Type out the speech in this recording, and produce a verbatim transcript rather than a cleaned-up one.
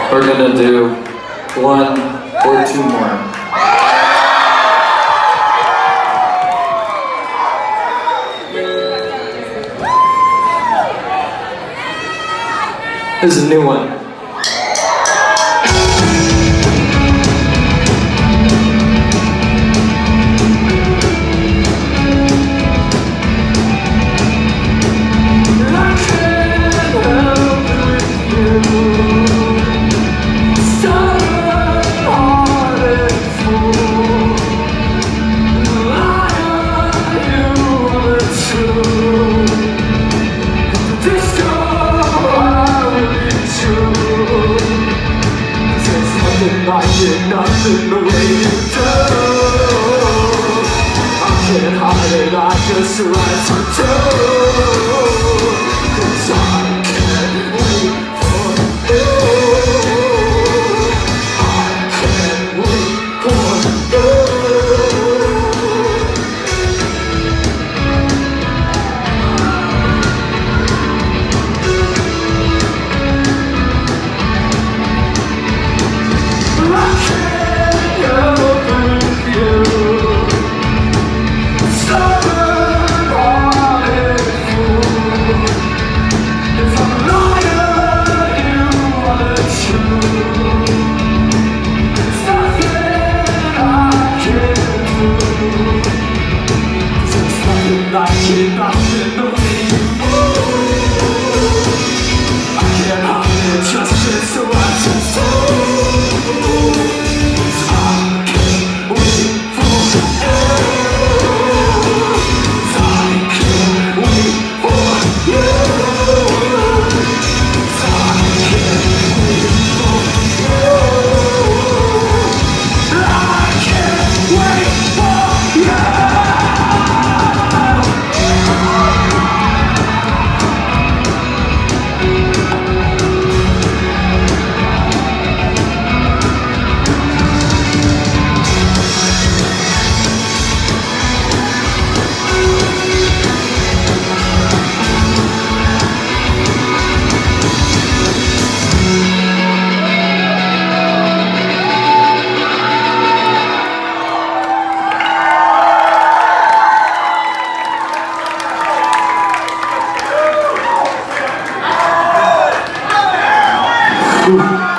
We're gonna do one or two more. This is a new one. I did nothing the way you do. I can't hide it, I just rise to do. Cause I can't wait for you. I can't wait for you. I can't nothing the way you move. I can't hide it, just it's so I just do. I can't wait for you. I can't wait for you. I can't wait for you. I can't wait for you. Ooh.